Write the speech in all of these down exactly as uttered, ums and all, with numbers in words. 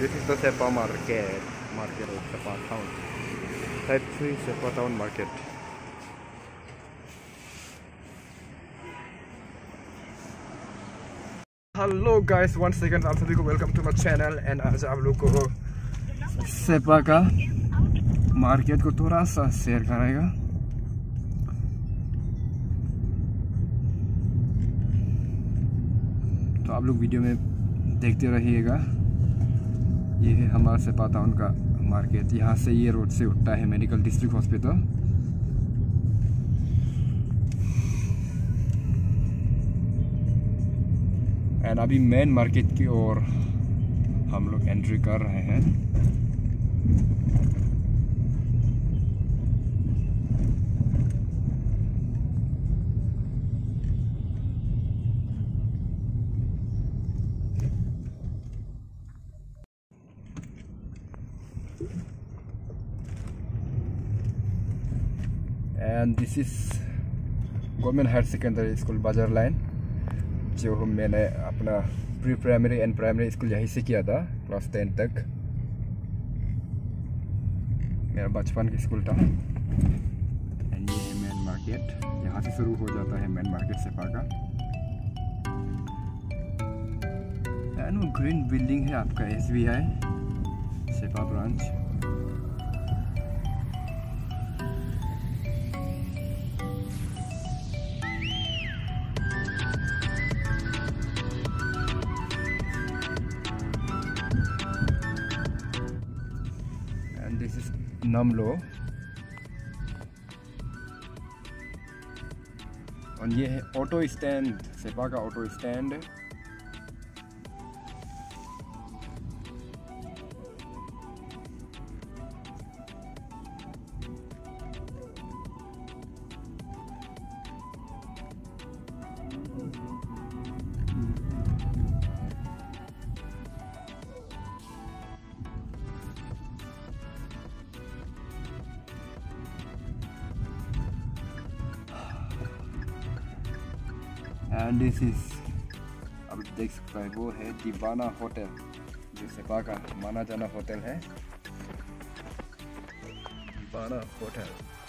This is the Seppa market, market of Seppa town. Type three Seppa town market. Hello guys, once again आप सभी को welcome to my channel and आज आप लोग को सेपा का मार्केट को थोड़ा सा शेयर करेगा। तो आप लोग वीडियो में देखते रहिएगा। ये है हमारा सेपा टाउन का मार्केट। यहाँ से ये रोड से उठता है मेडिकल डिस्ट्रिक्ट हॉस्पिटल। एंड अभी मेन मार्केट की ओर हम लोग एंट्री कर रहे हैं। And this is government higher secondary school बाजार लाइन, जो मैंने अपना pre primary and primary school यहीं से किया था, क्लास टेन तक। मेरा बचपन का स्कूल था। एंड ये है मेन मार्केट। यहाँ से शुरू हो जाता है मेन मार्केट सेपा का। एंड वो ग्रीन बिल्डिंग है आपका S B I Seppa branch. This is Namlo और ये है ऑटो स्टैंड, सेपा का auto stand. And this is, अब देख सकता है, वो है दीवाना होटल, जो सेपा का माना जाना होटल है, Deewana hotel.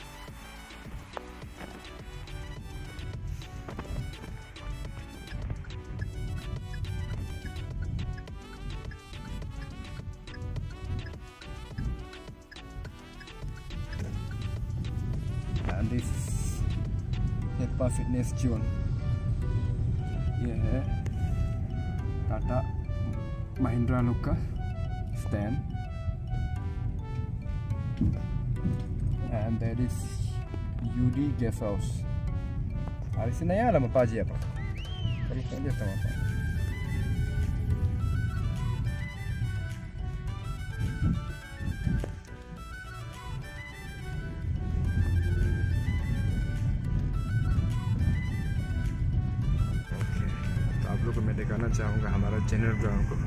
And this Seppa fitness zone. ये है टाटा महिंद्रा लोग का stand. And that is U D guest house. hari sini ya lama paji apa kalau kau lihat sama apa आप लोग को मैं दिखाना चाहूँगा हमारा जनरल ग्राउंड को।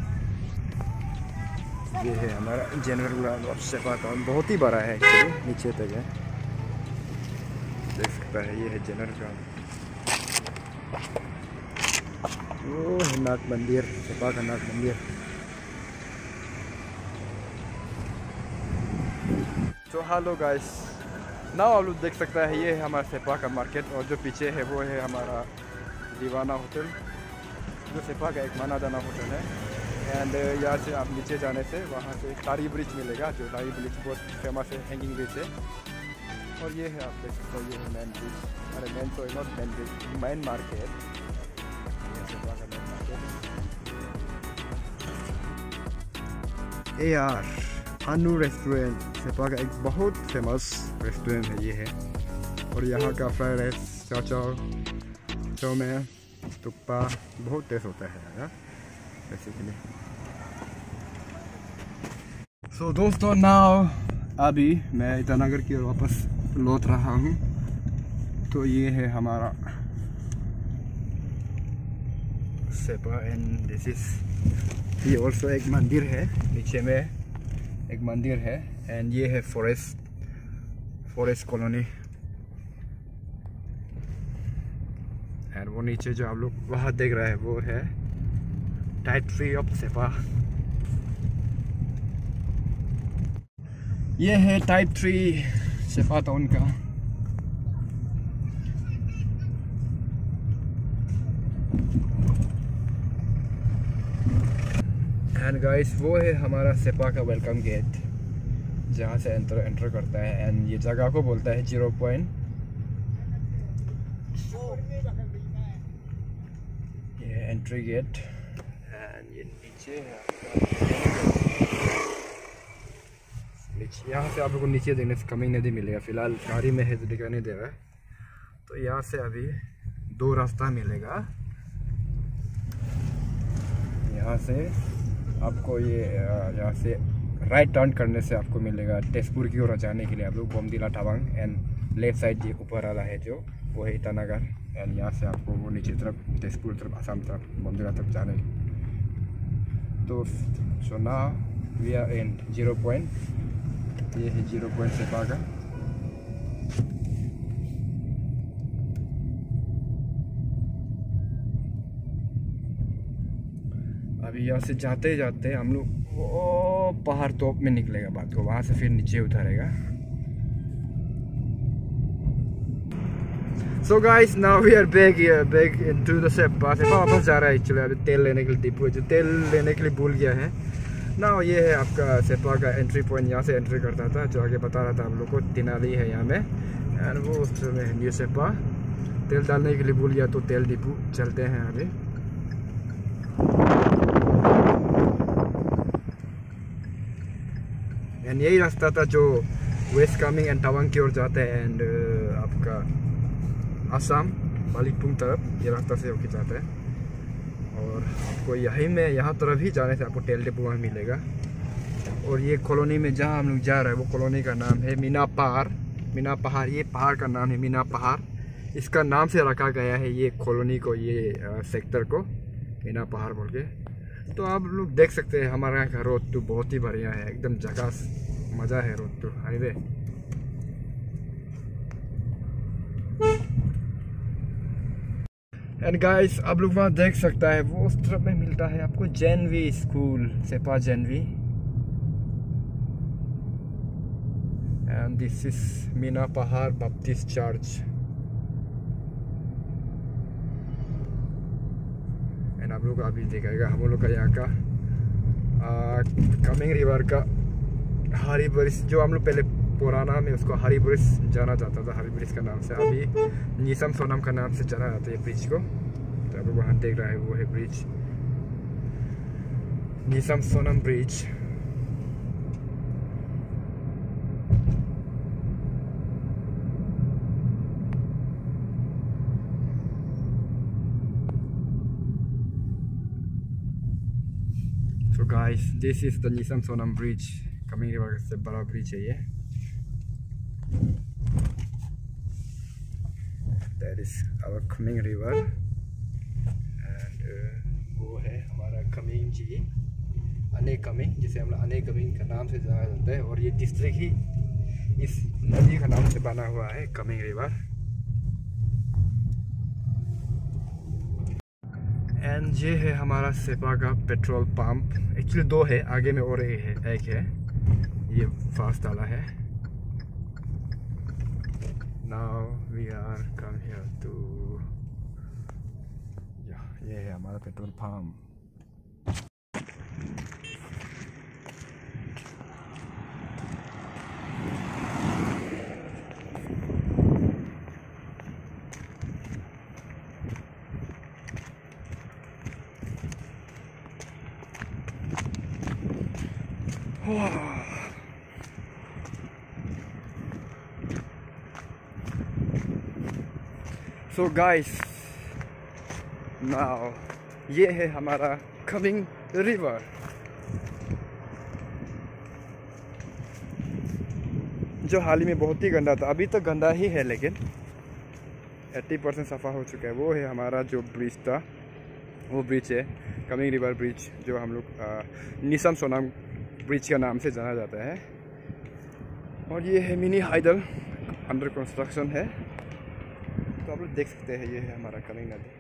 ये है हमारा जनरल ग्राउंड और सेपा टाउन बहुत ही बड़ा है, एक्चुअली नीचे तक है, देख सकता है। ये है जनरल ग्राउंड। वो है नाग मंदिर, सेपा का नाग मंदिर। तो हेलो गाइस, नाउ आप लोग देख सकता है ये है हमारा सेपा का मार्केट, और जो पीछे है वो है हमारा दीवाना होटल, जो सेपा का एक माना जाना होटल है। एंड यहाँ से आप नीचे जाने से वहाँ से तारी ब्रिज मिलेगा, जो तारी ब्रिज बहुत फेमस है, हैंगिंग ब्रिज है। और ये है आप देख सकते हो, ये है मेन ब्रिज, अरे मेन तो not main bridge, main market. ये सेपा का main market. A R Anu restaurant Seppa का एक बहुत फेमस रेस्टोरेंट है ये है। और यहाँ का फ्राइड राइस, चाचाओ, चौमे, तुप्पा बहुत टेस्ट होता है यार बेसिकली। सो दोस्तों, नाउ अभी मैं ईटानगर की ओर वापस लौट रहा हूँ। तो ये है हमारा सेपा एंड दिस इज, ये ऑल्सो एक मंदिर है, नीचे में एक मंदिर है। एंड ये है फॉरेस्ट फॉरेस्ट कॉलोनी। एंड वो नीचे जो आप लोग वहाँ देख रहे हैं वो है टाइप थ्री ऑफ सेपा। ये है टाइप थ्री सेपा टाउन का। एंड गाइस वो है हमारा सेपा का वेलकम गेट जहाँ से एंटर एंटर करता है। एंड ये जगह को बोलता है जीरो पॉइंट। ये एंट्री गेट एंड ये नीचे है नीचे। यहाँ से आप लोगों को नीचे देखने से कमिंग नदी मिलेगा। फिलहाल गाड़ी में है तो दिखाई नहीं दे रहा है। तो यहाँ से अभी दो रास्ता मिलेगा। यहाँ से आपको ये यहाँ से राइट टर्न करने से आपको मिलेगा तेजपुर की ओर जाने के लिए आप लोग Bomdila Tawang. And left side ये ऊपर वाला है जो वो है ईटानगर। एंड यहाँ से आपको वो नीचे तरफ तेजपुर तरफ आसाम तरफ बोमदिला तरफ जाने। तो so now we are in zero point. ये है जीरो पॉइंट सेपा का। अभी यहाँ से जाते जाते हम लोग वो पहाड़ टॉप में निकलेगा बात को, वहाँ से फिर नीचे उतारेगा। So guys now we are back here back into the Seppa. Seppa वापस जा रहा है एक्चुअली। अभी तेल लेने के लिए डिपो जो तेल लेने के लिए भूल गया है ना। ये है आपका सेपा का एंट्री पॉइंट। यहाँ से एंट्री करता था जो आगे बता रहा था आप लोग को। तिनाली है यहाँ में एंड वो उस में न्यू सेपा। तेल डालने के लिए भूल गया तो तेल डिपो चलते हैं अभी। एंड यही रास्ता था जो वेस्ट कामिंग एंड टावांग की ओर जाता है। एंड uh, आपका आसाम बालिकपुंग तरफ ये रास्ता से होके जाता है। और आपको यहीं में यहाँ तरफ ही जाने से आपको तेल डिपो वहाँ मिलेगा। और ये कॉलोनी में जहाँ हम लोग जा रहे हैं वो कॉलोनी का नाम है मीना पहाड़। मीना पहाड़ ये पहाड़ का नाम है मीना पहाड़। इसका नाम से रखा गया है ये कॉलोनी को, ये uh, सेक्टर को मीना पहाड़ बोल के। तो आप लोग देख सकते हैं हमारे यहाँ का रोड तो बहुत ही बढ़िया है, एकदम झकास मज़ा है रोड तो हाईवे। एंड गाइस आप लोग वहाँ देख सकता है वो उस तरफ में मिलता है आपको J N V school, Seppa J N V. And this is मीना पहाड़ बैप्टिस्ट चर्च। एंड आप लोग अभी देखेगा हम लोग का यहाँ का कमिंग रिवर का हरी ब्रिज जो हम लोग पहले पुराना में उसको हरी ब्रिज जाना जाता था, हरी ब्रिज का नाम से। अभी नीसम सोनम का नाम से जाना जाता है ब्रिज को। तो आप लोग वहाँ देख रहा है वो है bridge Nisam Sonam bridge. So guys, this is the Nisam Sonam Bridge, Kameng river से बड़ा ब्रिज है ये। That is our Kameng river and वो है हमारा कमिंग जी अने कमिंग, जिसे हम लोग अने कमिंग का नाम से जाना जाता है। और ये डिस्ट्रिक्ट ही इस नदी का नाम से बना हुआ है कमिंग रिवर। एंड ये है हमारा सेपा का पेट्रोल पंप। एक्चुअली दो है, आगे में और एक है, एक है ये फास्ट वाला है। Now we are come here to, ये है हमारा petrol pump. So guys now ये है हमारा कमिंग रिवर। जो हाल ही में बहुत ही गंदा था, अभी तो गंदा ही है लेकिन अस्सी परसेंट सफ़ा हो चुका है। वो है हमारा जो ब्रिज था, वो ब्रिज है कमिंग रिवर ब्रिज, जो हम लोग निसम सोनाम ब्रिज का नाम से जाना जाता है। और ये है मिनी हाइडल, अंडर कंस्ट्रक्शन है। तो आप लोग देख सकते हैं ये है हमारा कमिंग नदी।